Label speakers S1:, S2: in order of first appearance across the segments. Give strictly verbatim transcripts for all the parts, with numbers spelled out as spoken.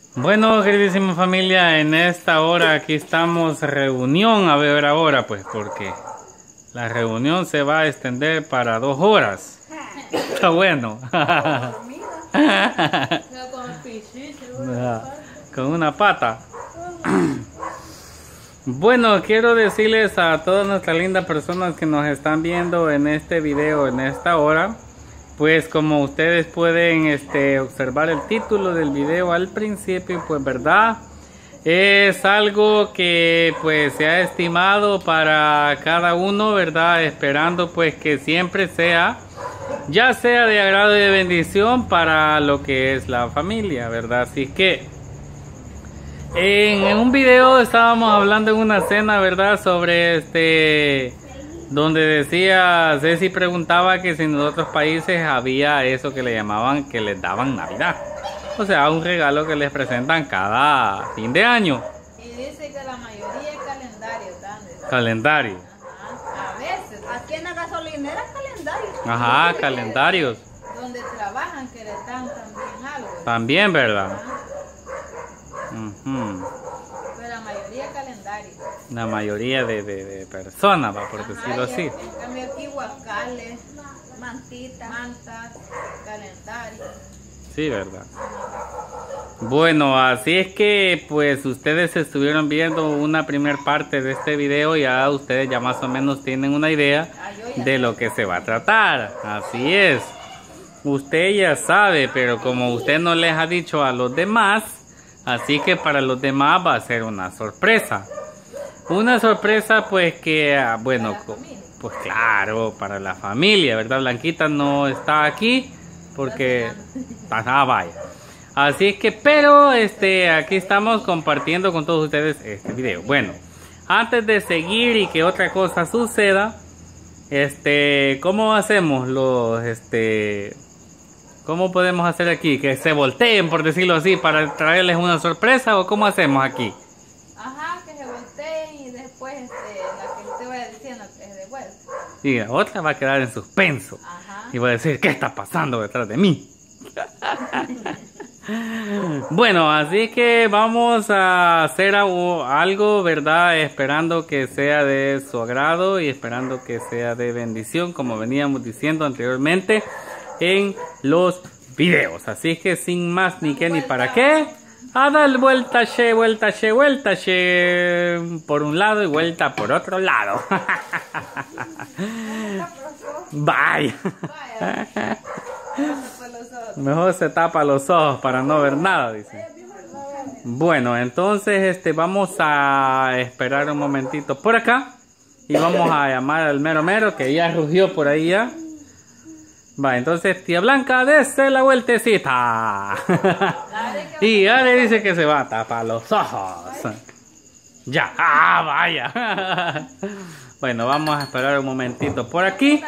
S1: Bueno, queridísima familia, en esta hora aquí estamos reunión, a ver ahora pues, porque la reunión se va a extender para dos horas. Está bueno. Con una pata. Bueno, quiero decirles a todas nuestras lindas personas que nos están viendo en este video, en esta hora, pues como ustedes pueden este, observar el título del video al principio, pues verdad, es algo que pues se ha estimado para cada uno, verdad, esperando pues que siempre sea, ya sea de agrado y de bendición para lo que es la familia, verdad. Así que en, en un video estábamos hablando en una cena, verdad, sobre este... donde decía, Ceci preguntaba que si en otros países había eso que le llamaban, que les daban Navidad. O sea, un regalo que les presentan cada fin de año.
S2: Y dice que la mayoría es calendario, ¿sabes?
S1: Calendario.
S2: Ajá. A veces, aquí en la gasolinera calendario.
S1: Ajá, calendarios.
S2: Donde trabajan que les dan también algo.
S1: También, ¿verdad?
S2: Ajá.
S1: Uh-huh.
S2: Pero la mayoría es calendario.
S1: La mayoría de, de, de personas, va, por decirlo así.
S2: En cambio aquí guacales, mantitas, mantas, calendarios.
S1: Sí, ¿verdad? Bueno, así es que pues ustedes estuvieron viendo una primera parte de este video, ya ustedes ya más o menos tienen una idea de lo que se va a tratar. Así es. Usted ya sabe, pero como usted no les ha dicho a los demás, así que para los demás va a ser una sorpresa. Una sorpresa pues que, bueno, pues claro, para la familia, ¿verdad? Blanquita no está aquí porque... Ah, vaya. Así es que, pero este, aquí estamos compartiendo con todos ustedes este video. Bueno, antes de seguir y que otra cosa suceda, este, ¿cómo hacemos los, este... ¿Cómo podemos hacer aquí? Que se volteen, por decirlo así, para traerles una sorpresa, ¿o cómo hacemos aquí?
S2: Ajá, que se volteen y después este, la que usted vaya diciendo que es de vuelta.
S1: Y la otra va a quedar en suspenso.
S2: Ajá.
S1: Y va a decir, ¿qué está pasando detrás de mí? Bueno, así que vamos a hacer algo, ¿verdad? Esperando que sea de su agrado y esperando que sea de bendición, como veníamos diciendo anteriormente en los videos. Así que sin más ni qué ni para qué, a dar vuelta, che, vuelta, che, vuelta, che, por un lado y vuelta por otro lado. Vaya. Mejor se tapa los ojos para no ver nada, dice. Bueno, entonces este vamos a esperar un momentito por acá y vamos a llamar al mero mero que ya rugió por ahí ya. Va, entonces tía Blanca, dése la vueltecita. Y ya le dice que se va a tapar los ojos. Ya, ah, vaya. Bueno, vamos a esperar un momentito por aquí.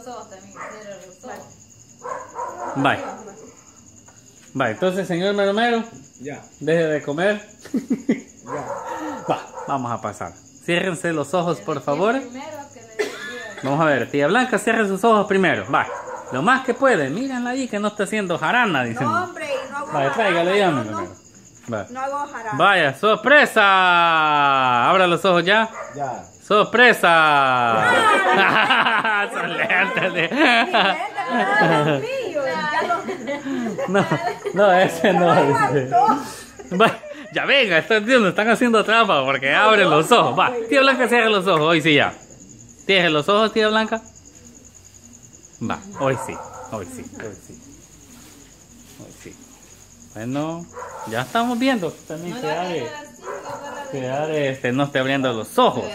S1: Bye. Bye, entonces señor meromero,
S3: ya.
S1: Deje de comer.
S3: Ya.
S1: Va, vamos a pasar. Ciérrense los ojos, por favor. Vamos a ver, tía Blanca, cierre sus ojos primero. Va. Lo más que puede, mírenla ahí que no está haciendo jarana, dicen.
S4: No, hombre, no hago
S1: Vaya,
S4: jarana.
S1: tráigale ya,
S4: No,
S1: mi
S4: no,
S1: hermano. Va.
S4: no hago jarana.
S1: Vaya, sorpresa. Abra los ojos ya.
S3: Ya.
S1: Sorpresa. Soléntale. No, no, ese no. Ese. Va, ya venga, están, están haciendo trampa porque abren los ojos. Va, tía Blanca, cierre los ojos. Hoy sí ya. Cierre los ojos, tía Blanca. Va, hoy sí, hoy sí, hoy sí. Hoy sí. Bueno, ya estamos viendo. También se abre. Se abre, este, no esté abriendo los ojos.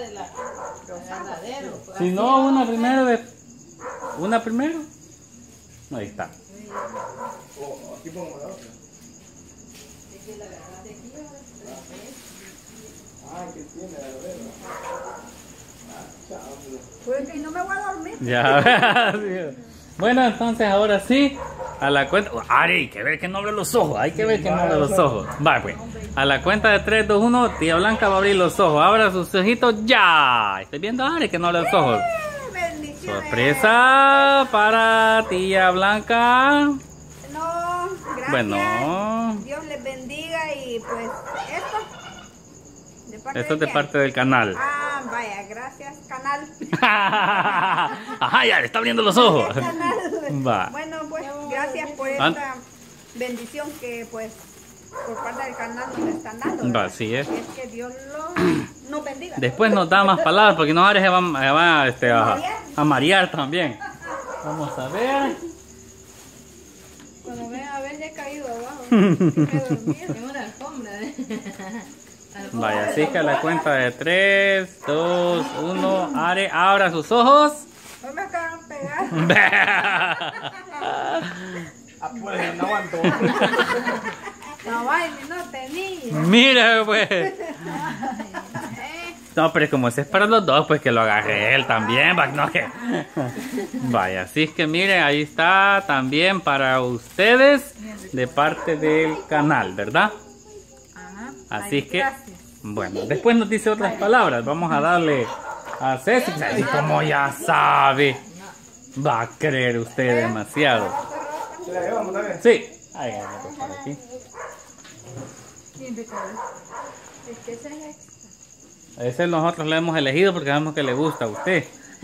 S1: Si no, una primero de. Una primero. Ahí está.
S3: Oh, aquí pongo la otra. Ay, que tiene la verdad.
S4: Pues y no me voy a dormir.
S1: Ya. Bueno, entonces ahora sí, a la cuenta. Ari, hay que ver que no abre los ojos. Hay que ver que no abre los ojos. Va, pues. A la cuenta de tres, dos, uno, tía Blanca va a abrir los ojos. Abra sus ojitos ya. Estoy viendo a Ari que no abre los ojos.
S4: Bendiciones.
S1: Sorpresa para tía Blanca.
S4: No, gracias. gracias.
S1: Bueno.
S4: Dios les bendiga y pues esto. ¿De parte
S1: Esto es
S4: de
S1: de
S4: quién?
S1: parte del canal.
S4: Ah, vaya, gracias, canal.
S1: Ajá, ya le está abriendo los ojos.
S4: Canal.
S1: Va.
S4: Bueno, pues gracias por esta bendición que pues por parte del canal nos están dando.
S1: Va,
S4: ¿verdad?
S1: así es.
S4: Es que Dios lo, nos bendiga.
S1: Después nos da más palabras porque no ahora se va, se va este, a, a marear también. Vamos a ver.
S2: Cuando ven a ver ya he caído abajo. Me dormí en una alfombra. ¿eh?
S1: Vaya, así que a la cuenta de tres, dos, uno, Are, abra sus ojos.
S4: No me acaban de pegar.
S3: Ah, pues no aguanto.
S2: No, vaya, no tenía.
S1: Mira, pues. No, pero como ese es para los dos, pues que lo agarre él también. Va, no, que... Vaya, así es que miren, ahí está también para ustedes de parte del canal, ¿verdad?
S2: Ajá.
S1: Así
S2: Ay,
S1: es que,
S2: gracias.
S1: bueno, después nos dice otras palabras. Vamos a darle a Ceci. Ceci, como ya sabe, va a creer usted demasiado.
S3: ¿Se la llevamos también?
S1: Sí. Ahí, vamos por aquí.
S2: Bien, Ricardo. Es que ese es extra.
S1: Ese nosotros lo hemos elegido porque sabemos que le gusta a usted.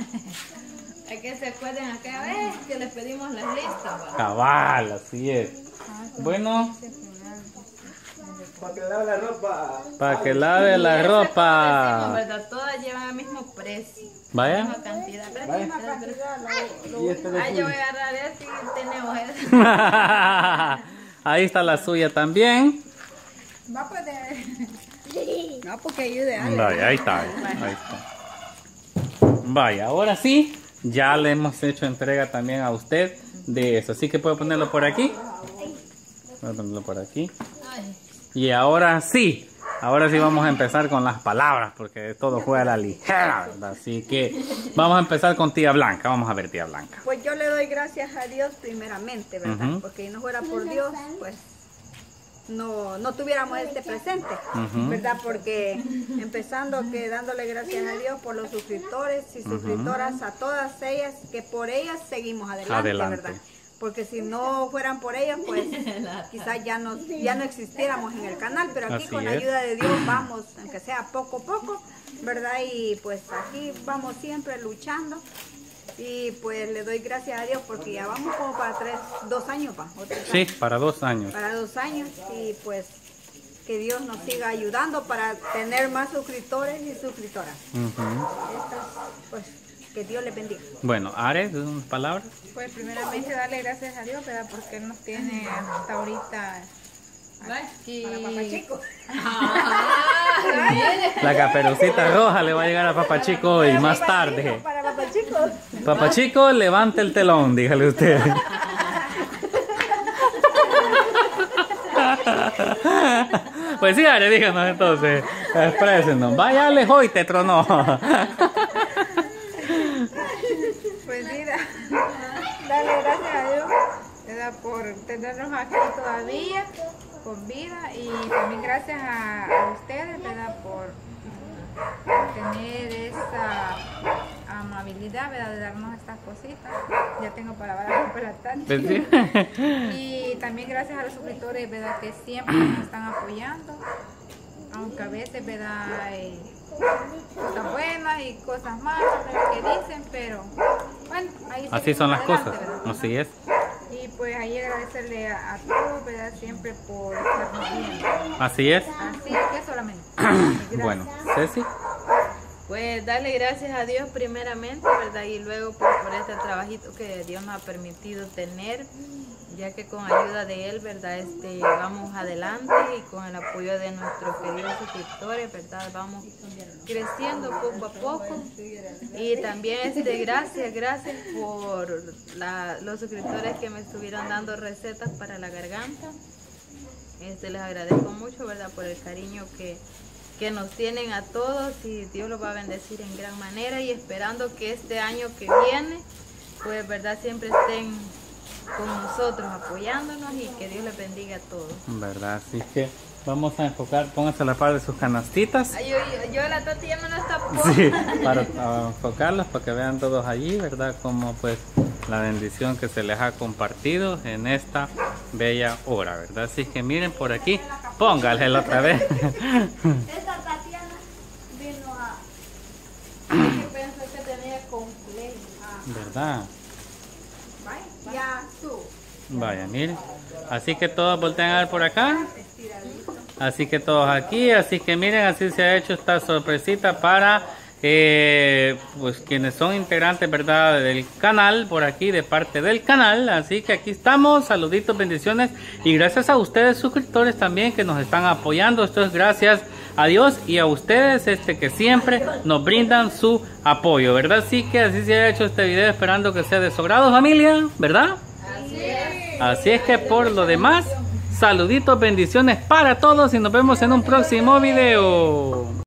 S2: Es que se acuerden aquella vez que les pedimos las listas. ¿va?
S1: Cabal, así es. Bueno,
S3: Para que lave la ropa.
S1: para que lave la
S2: Y ese, como decimos,
S1: ropa.
S2: ¿verdad? Todas llevan el mismo precio.
S1: Vaya.
S2: Misma cantidad.
S3: Vaya. Y este de
S2: Ah, yo
S3: tuyo.
S2: voy a agarrar este y tenemos este.
S1: Ahí está la suya también.
S4: Va pues de... No, porque ayude a Ale.
S1: Vaya, ahí está. Ahí está. Vaya, ahora sí, ya le hemos hecho entrega también a usted de eso. Así que puede ponerlo por aquí. Voy a ponerlo por aquí.
S2: Ay,
S1: Y ahora sí, ahora sí vamos a empezar con las palabras, porque todo fue a la ligera, ¿verdad? Así que vamos a empezar con tía Blanca. Vamos a ver, tía Blanca.
S4: Pues yo le doy gracias a Dios primeramente, ¿verdad?
S1: Ujú.
S4: Porque si no fuera por Dios, pues no, no tuviéramos este presente,
S1: Ujú.
S4: ¿verdad? Porque empezando que dándole gracias a Dios por los suscriptores y suscriptoras, a todas ellas, que por ellas seguimos adelante,
S1: Adelante.
S4: ¿verdad? Porque si no fueran por ellas, pues quizás ya no, ya no existiéramos en el canal, pero aquí
S1: Así
S4: con la
S1: es.
S4: ayuda de Dios vamos, aunque sea poco a poco, ¿verdad? Y pues aquí vamos siempre luchando. Y pues le doy gracias a Dios porque ya vamos como para tres, dos años, pa, o tres
S1: Sí,
S4: años,
S1: para dos años.
S4: para dos años y pues que Dios nos siga ayudando para tener más suscriptores y suscriptoras.
S1: Ujú.
S4: Estas, pues que Dios les bendiga.
S1: Bueno, Are, unas palabras.
S2: pues primeramente darle gracias a Dios, ¿verdad? Porque Él nos tiene hasta ahorita aquí.
S4: Para papá chico.
S1: La caperucita roja le va a llegar a Papá Chico hoy, más tarde.
S4: Para papá chico.
S1: Papá Chico, levante el telón, dígale usted. Pues sí, Are, díganos entonces, exprésenos. Vaya lejos y te tronó.
S2: Pues mira, darle gracias a Dios, ¿verdad? Por tenernos aquí todavía con vida y también gracias a, a ustedes, ¿verdad? Por tener esa amabilidad, ¿verdad? De darnos estas cositas. Ya tengo para hablar por la tarde.
S1: Pues sí.
S2: Y también gracias a los suscriptores, ¿verdad? Que siempre nos están apoyando, aunque a veces, ¿verdad? Hay cosas buenas y cosas malas, ¿verdad? Que dicen, pero bueno, ahí
S1: Así
S2: seguimos
S1: son las
S2: adelante,
S1: cosas,
S2: ¿verdad?
S1: así es.
S2: Y pues ahí agradecerle a, a todos, ¿verdad? Siempre por estarnos viendo.
S1: Así es.
S2: Así que solamente.
S1: Bueno, Ceci.
S5: Pues darle gracias a Dios primeramente, ¿verdad? Y luego pues, por este trabajito que Dios nos ha permitido tener, ya que con ayuda de Él, ¿verdad? Este, vamos adelante y con el apoyo de nuestros queridos suscriptores, ¿verdad? Vamos creciendo poco a poco. Y también este, gracias, gracias por la- los suscriptores que me estuvieron dando recetas para la garganta. Este, les agradezco mucho, ¿verdad? Por el cariño que que nos tienen a todos y Dios los va a bendecir en gran manera y esperando que este año que viene, pues verdad, siempre estén con nosotros apoyándonos y que Dios les bendiga a todos.
S1: ¿Verdad? Así que vamos a enfocar, pónganse a la par de sus canastitas.
S5: Ay, yo, yo, yo la Tati ya me lo está poniendo.
S1: Sí, para a enfocarlas, para que vean todos allí, ¿verdad? Como pues la bendición que se les ha compartido en esta bella hora, ¿verdad? Así que miren por aquí, pónganle otra vez.
S4: Esta Tatiana vino a...
S5: Yo pensé que tenía complejo.
S1: ¿Verdad?
S4: Ya tú.
S1: Vaya, miren. Así que todos voltean a ver por acá. Así que todos aquí. Así que miren, así se ha hecho esta sorpresita para eh, pues quienes son integrantes, ¿verdad?, del canal, por aquí, de parte del canal. Así que aquí estamos. Saluditos, bendiciones. Y gracias a ustedes, suscriptores, también que nos están apoyando. Esto es gracias a Dios y a ustedes este que siempre nos brindan su apoyo, ¿verdad? Así que así se ha hecho este video, esperando que sea de su agrado, familia, ¿verdad?
S5: Así es.
S1: Así es que por lo demás, saluditos, bendiciones para todos y nos vemos en un próximo video.